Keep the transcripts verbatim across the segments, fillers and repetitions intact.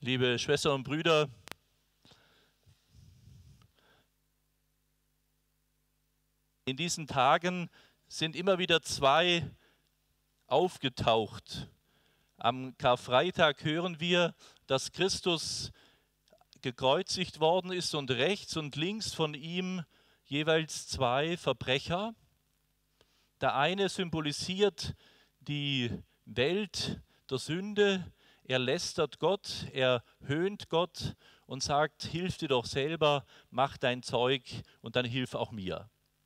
Liebe Schwestern und Brüder, in diesen Tagen sind immer wieder zwei aufgetaucht. Am Karfreitag hören wir, dass Christus gekreuzigt worden ist und rechts und links von ihm jeweils zwei Verbrecher. Der eine symbolisiert die Welt der Sünde. Er lästert Gott, er höhnt Gott und sagt, hilf dir doch selber, mach dein Zeug und dann hilf auch mir.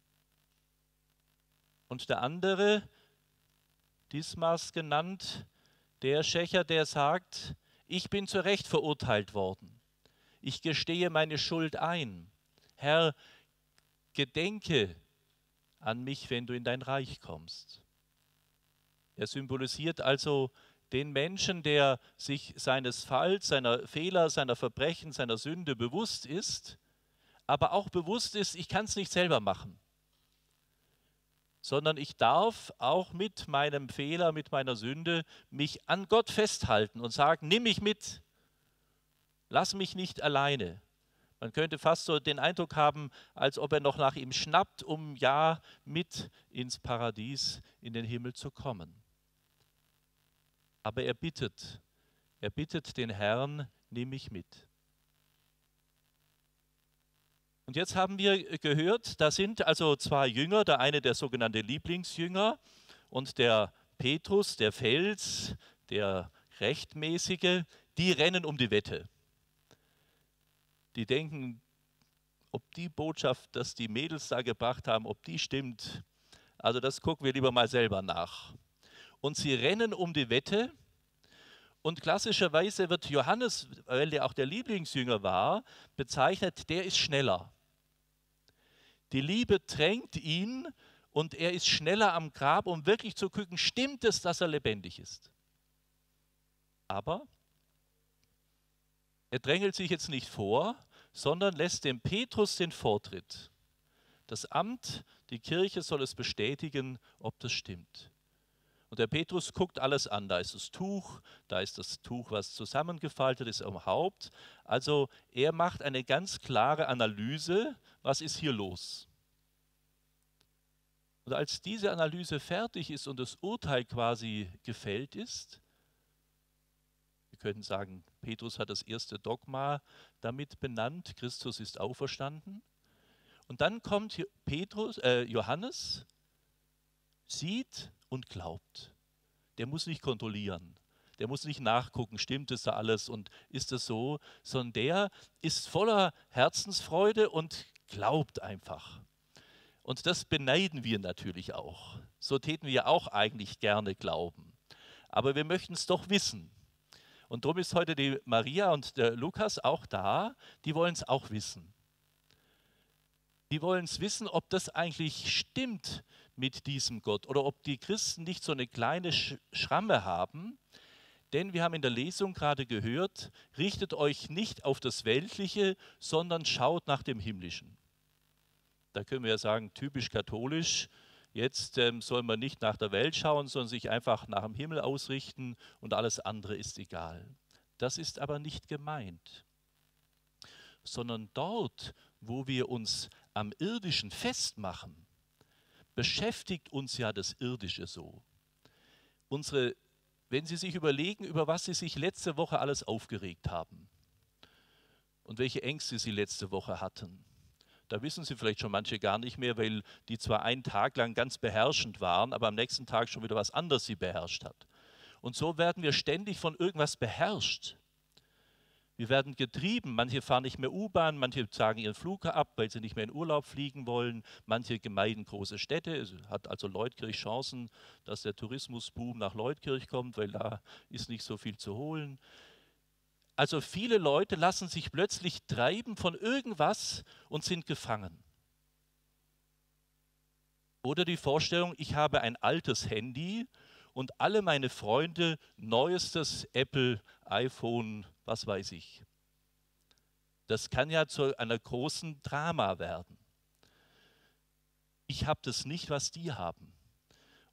Und der andere, Dismas genannt, der Schächer, der sagt, ich bin zu Recht verurteilt worden. Ich gestehe meine Schuld ein. Herr, gedenke an mich, wenn du in dein Reich kommst. Er symbolisiert also den Menschen, der sich seines Falls, seiner Fehler, seiner Verbrechen, seiner Sünde bewusst ist, aber auch bewusst ist, ich kann es nicht selber machen, sondern ich darf auch mit meinem Fehler, mit meiner Sünde mich an Gott festhalten und sagen, nimm mich mit, lass mich nicht alleine. Man könnte fast so den Eindruck haben, als ob er noch nach ihm schnappt, um ja mit ins Paradies, in den Himmel zu kommen. Aber er bittet, er bittet den Herrn, nimm mich mit. Und jetzt haben wir gehört, da sind also zwei Jünger, der eine der sogenannte Lieblingsjünger und der Petrus, der Fels, der Rechtmäßige, die rennen um die Wette. Die denken, ob die Botschaft, dass die Mädels da gebracht haben, ob die stimmt, also das gucken wir lieber mal selber nach. Und sie rennen um die Wette und klassischerweise wird Johannes, weil er auch der Lieblingsjünger war, bezeichnet, der ist schneller. Die Liebe drängt ihn und er ist schneller am Grab, um wirklich zu gucken, stimmt es, dass er lebendig ist. Aber er drängelt sich jetzt nicht vor, sondern lässt dem Petrus den Vortritt. Das Amt, die Kirche soll es bestätigen, ob das stimmt. Und der Petrus guckt alles an. Da ist das Tuch, da ist das Tuch, was zusammengefaltet ist am Haupt. Also er macht eine ganz klare Analyse, was ist hier los. Und als diese Analyse fertig ist und das Urteil quasi gefällt ist, wir könnten sagen, Petrus hat das erste Dogma damit benannt, Christus ist auferstanden. Und dann kommt Petrus, äh, Johannes, sieht und glaubt. Der muss nicht kontrollieren, der muss nicht nachgucken, stimmt es da alles und ist es so, sondern der ist voller Herzensfreude und glaubt einfach. Und das beneiden wir natürlich auch. So täten wir ja auch eigentlich gerne glauben. Aber wir möchten es doch wissen. Und darum ist heute die Maria und der Lukas auch da, die wollen es auch wissen. Die wollen es wissen, ob das eigentlich stimmt mit diesem Gott oder ob die Christen nicht so eine kleine Schramme haben. Denn wir haben in der Lesung gerade gehört, richtet euch nicht auf das Weltliche, sondern schaut nach dem Himmlischen. Da können wir ja sagen, typisch katholisch, jetzt ähm, soll man nicht nach der Welt schauen, sondern sich einfach nach dem Himmel ausrichten und alles andere ist egal. Das ist aber nicht gemeint, sondern dort, wo wir uns am Irdischen festmachen, beschäftigt uns ja das Irdische so. Unsere, wenn Sie sich überlegen, über was Sie sich letzte Woche alles aufgeregt haben und welche Ängste Sie letzte Woche hatten, da wissen Sie vielleicht schon manche gar nicht mehr, weil die zwar einen Tag lang ganz beherrschend waren, aber am nächsten Tag schon wieder was anderes sie beherrscht hat. Und so werden wir ständig von irgendwas beherrscht. Wir werden getrieben, manche fahren nicht mehr U-Bahn, manche sagen ihren Flug ab, weil sie nicht mehr in Urlaub fliegen wollen, manche meiden große Städte, es hat also Leutkirch Chancen, dass der Tourismusboom nach Leutkirch kommt, weil da ist nicht so viel zu holen. Also viele Leute lassen sich plötzlich treiben von irgendwas und sind gefangen. Oder die Vorstellung, ich habe ein altes Handy und alle meine Freunde neuestes Apple, iPhone, was weiß ich. Das kann ja zu einer großen Drama werden. Ich habe das nicht, was die haben.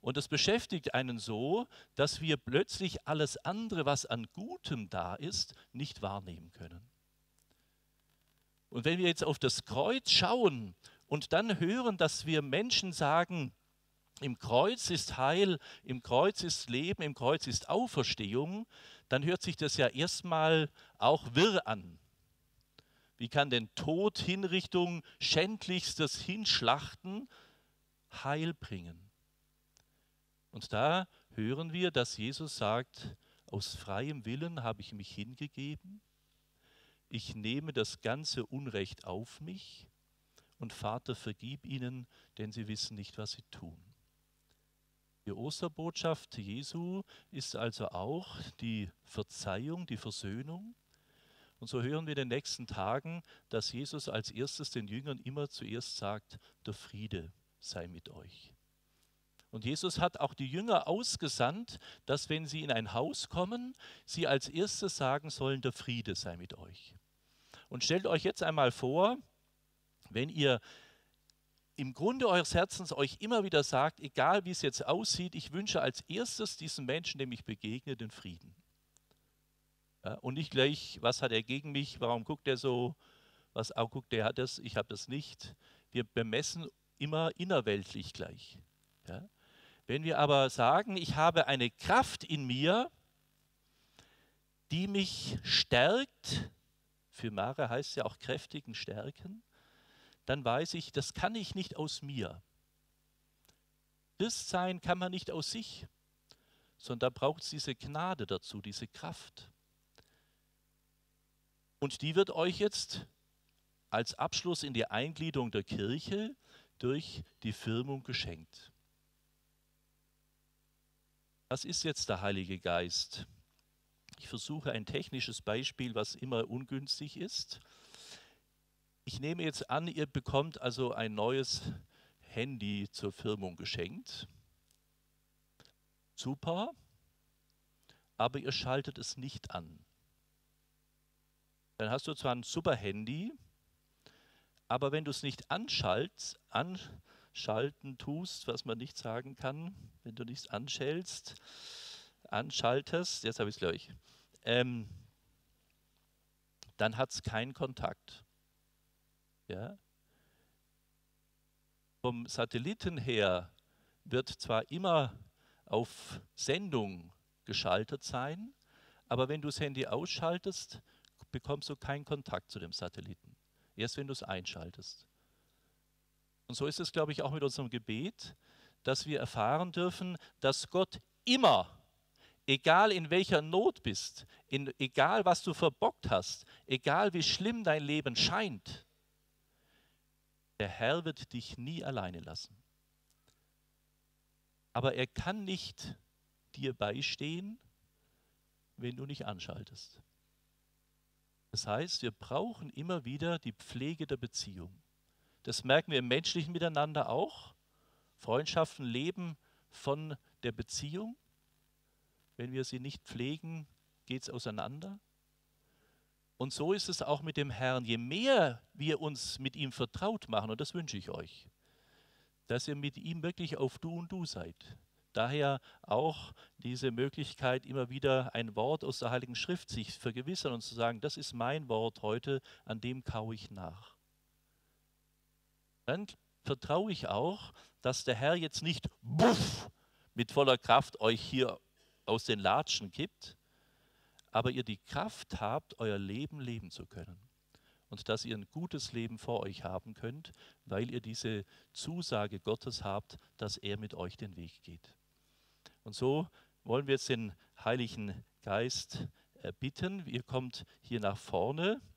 Und das beschäftigt einen so, dass wir plötzlich alles andere, was an Gutem da ist, nicht wahrnehmen können. Und wenn wir jetzt auf das Kreuz schauen und dann hören, dass wir Menschen sagen, im Kreuz ist Heil, im Kreuz ist Leben, im Kreuz ist Auferstehung, dann hört sich das ja erstmal auch wirr an. Wie kann denn Tod, Hinrichtung, schändlichstes Hinschlachten Heil bringen? Und da hören wir, dass Jesus sagt, aus freiem Willen habe ich mich hingegeben, ich nehme das ganze Unrecht auf mich und Vater, vergib ihnen, denn sie wissen nicht, was sie tun. Die Osterbotschaft Jesu ist also auch die Verzeihung, die Versöhnung. Und so hören wir in den nächsten Tagen, dass Jesus als erstes den Jüngern immer zuerst sagt, der Friede sei mit euch. Und Jesus hat auch die Jünger ausgesandt, dass wenn sie in ein Haus kommen, sie als erstes sagen sollen, der Friede sei mit euch. Und stellt euch jetzt einmal vor, wenn ihr im Grunde eures Herzens euch immer wieder sagt, egal wie es jetzt aussieht, ich wünsche als erstes diesen Menschen, dem ich begegne, den Frieden. Ja, und nicht gleich, was hat er gegen mich, warum guckt er so, was auch guckt, der hat das, ich habe das nicht. Wir bemessen immer innerweltlich gleich. Ja. Wenn wir aber sagen, ich habe eine Kraft in mir, die mich stärkt, für Mare heißt ja auch kräftigen stärken, dann weiß ich, das kann ich nicht aus mir. Christsein kann man nicht aus sich, sondern da braucht es diese Gnade dazu, diese Kraft. Und die wird euch jetzt als Abschluss in die Eingliederung der Kirche durch die Firmung geschenkt. Was ist jetzt der Heilige Geist? Ich versuche ein technisches Beispiel, was immer ungünstig ist. Ich nehme jetzt an, ihr bekommt also ein neues Handy zur Firmung geschenkt. Super, aber ihr schaltet es nicht an. Dann hast du zwar ein super Handy, aber wenn du es nicht anschaltst, anschalten tust, was man nicht sagen kann, wenn du nichts anschältst, anschaltest, jetzt habe ich es gleich, ähm, dann hat es keinen Kontakt. Ja? Vom Satelliten her wird zwar immer auf Sendung geschaltet sein, aber wenn du das Handy ausschaltest, bekommst du keinen Kontakt zu dem Satelliten. Erst wenn du es einschaltest. Und so ist es, glaube ich, auch mit unserem Gebet, dass wir erfahren dürfen, dass Gott immer, egal in welcher Not bist, in, egal was du verbockt hast, egal wie schlimm dein Leben scheint, der Herr wird dich nie alleine lassen. Aber er kann nicht dir beistehen, wenn du nicht anschaltest. Das heißt, wir brauchen immer wieder die Pflege der Beziehung. Das merken wir im menschlichen Miteinander auch. Freundschaften leben von der Beziehung. Wenn wir sie nicht pflegen, geht es auseinander. Und so ist es auch mit dem Herrn. Je mehr wir uns mit ihm vertraut machen, und das wünsche ich euch, dass ihr mit ihm wirklich auf Du und Du seid. Daher auch diese Möglichkeit, immer wieder ein Wort aus der Heiligen Schrift sich vergewissern und zu sagen, das ist mein Wort heute, an dem kaue ich nach. Dann vertraue ich auch, dass der Herr jetzt nicht buff, mit voller Kraft euch hier aus den Latschen kippt, aber ihr die Kraft habt, euer Leben leben zu können. Und dass ihr ein gutes Leben vor euch haben könnt, weil ihr diese Zusage Gottes habt, dass er mit euch den Weg geht. Und so wollen wir jetzt den Heiligen Geist bitten. Ihr kommt hier nach vorne.